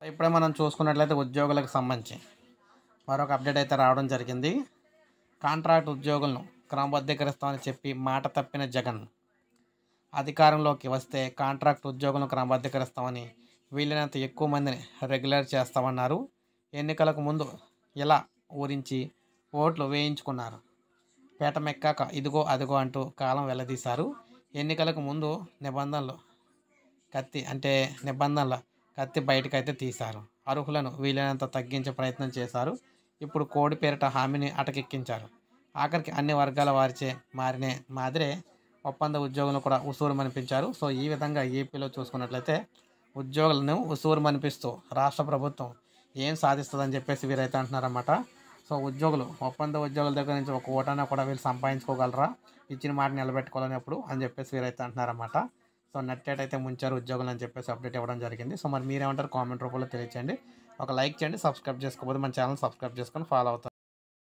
ఇప్పుడే మనం చూసుకున్నట్లయితే ఉద్యోగులకు సంబంధించి మరొక అప్డేట్ అయితే రావడం జరిగింది. కాంట్రాక్ట్ ఉద్యోగులను క్రమబద్ధీకరిస్తామని చెప్పి మాట తప్పిన జగన్ అధికారంలోకి వస్తే కాంట్రాక్ట్ ఉద్యోగులను క్రమబద్ధీకరిస్తామని వీలైనంత ఎక్కువ మందిని రెగ్యులర్ చేస్తామన్నారు. ఎన్నికలకు ముందు ఇలా ఊరించి ఓట్లు వేయించుకున్నారు. పీటమెక్కాక ఇదిగో అదిగో అంటూ కాలం వెల్లదీశారు. ఎన్నికలకు ముందు నిబంధనల కత్తి బయటకైతే తీశారు. అర్హులను వీలైనంత తగ్గించే ప్రయత్నం చేశారు. ఇప్పుడు కోడి పేరిట హామీని అటకెక్కించారు. ఆఖరికి అన్ని వర్గాల వారిచే మాదిరే ఒప్పంద ఉద్యోగులను కూడా ఉసూరుమనిపించారు. సో ఈ విధంగా ఏపీలో చూసుకున్నట్లయితే ఉద్యోగులను ఉసూరుమనిపిస్తూ రాష్ట్ర ప్రభుత్వం ఏం సాధిస్తుందని చెప్పేసి వీరైతే అంటున్నారన్నమాట. సో ఒప్పంద ఉద్యోగుల దగ్గర నుంచి ఒక ఓటైనా కూడా వీళ్ళు సంపాదించుకోగలరా, ఇచ్చిన మాట నిలబెట్టుకోవాలనేప్పుడు అని చెప్పేసి వీరైతే అంటున్నారన్నమాట. సో నట్టేటైతే ముంచారు ఉద్యోగులు అని చెప్పేసి అప్డేట్ ఇవ్వడం జరిగింది. సో మరి మీరేమంటారు కామెంట్ రూపంలో తెలియచేయండి. ఒక లైక్ చేయండి. సబ్స్క్రైబ్ చేసుకోకపోతే మన ఛానల్ సబ్స్క్రైబ్ చేసుకొని ఫాలో అవుతారు.